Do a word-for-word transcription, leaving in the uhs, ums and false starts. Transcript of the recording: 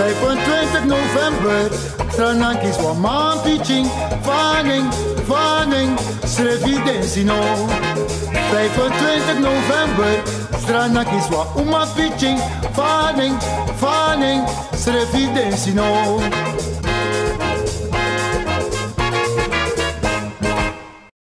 vijfentwintig november, Tranakis wa man pitching, fanning, fanning, Srefidensi no. vijfentwintig november, Tranakis wa uma pitching, fanning, fanning, Srefidensi no.